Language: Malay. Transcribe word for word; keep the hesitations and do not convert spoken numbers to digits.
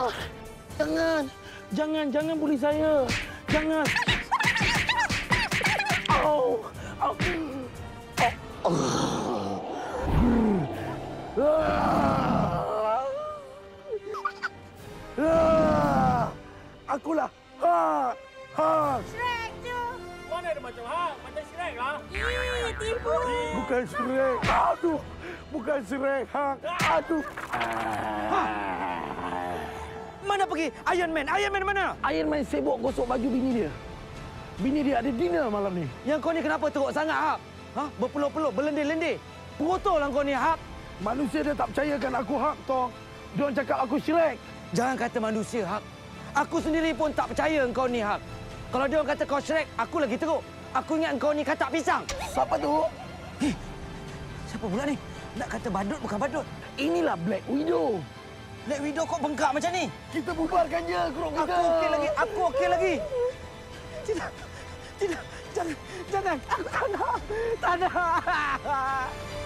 Jangan. Jangan, jangan bully saya. Jangan. Oh. Oh. Oh. Ah. Akulah Hulk. Hulk. Shrek tu. Mana ada macam Hulk? Macam Shrek lah. Ih, tipu. Bukan Shrek. Aduh. Bukan Shrek. Hulk. Aduh. Ha? Mana pergi? Iron Man. Iron Man mana? Iron Man sibuk gosok baju bini dia. Bini dia ada dinner malam ni. Yang kau ni kenapa teruk sangat, Hap? Ha? Berpeluh-peluh, berlendir-lendir. Berotol lah kau ni, Hap. Manusia dia tak percayakan aku Hulk, Tong. Dia orang cakap aku Shrek. Jangan kata manusia, Hap. Aku sendiri pun tak percaya engkau ni, Hap. Kalau dia orang kata kau Shrek, aku lagi teruk. Aku ingat engkau ni katak pisang. Siapa tu? Eh, siapa pula ni? Nak kata badut bukan badut. Inilah Black Widow. Black Widow kok bengkak macam ni? Kita bubarkan je grup kita. Aku okey lagi. Aku okey lagi. Tidak. Tidak. Jangan. Jangan. Aku tak nak. Tak nak.